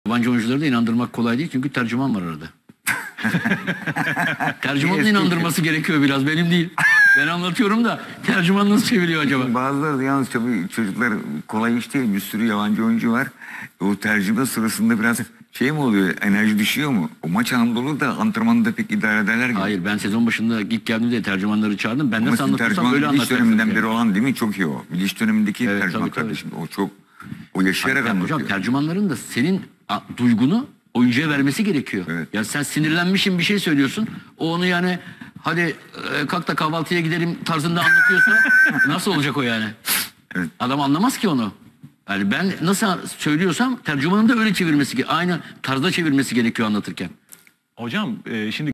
Yabancı oyuncuları da inandırmak kolay değil çünkü tercüman var arada. Tercümanın inandırması gerekiyor biraz, benim değil. Ben anlatıyorum da tercüman nasıl çeviriyor acaba? Bazıları da yalnız tabii çocuklar kolay iş değil. Bir sürü yabancı oyuncu var. O tercüme sırasında biraz şey mi oluyor? Enerji düşüyor mu? O maç Anadolu da antrenmanda pek idare ederler gibi. Hayır, ben sezon başında ilk geldiğimde tercümanları çağırdım. Ben Ama nasıl anlatırsam öyle biliş döneminden anlatacaksın. beri olan değil mi? Çok iyi o. Biliş dönemindeki Evet, tercüman tabii. kardeşim. O çok, o yaşayarak Hocam anlatıyor. tercümanların da senin duygunu oyuncuya vermesi gerekiyor. Evet. Ya sen sinirlenmişsin, bir şey söylüyorsun. O onu yani hadi kalk da kahvaltıya gidelim tarzında anlatıyorsa nasıl olacak o yani? Evet. Adam anlamaz ki onu. Yani ben nasıl söylüyorsam tercümanın da öyle çevirmesi, aynı tarzda çevirmesi gerekiyor anlatırken. Hocam şimdi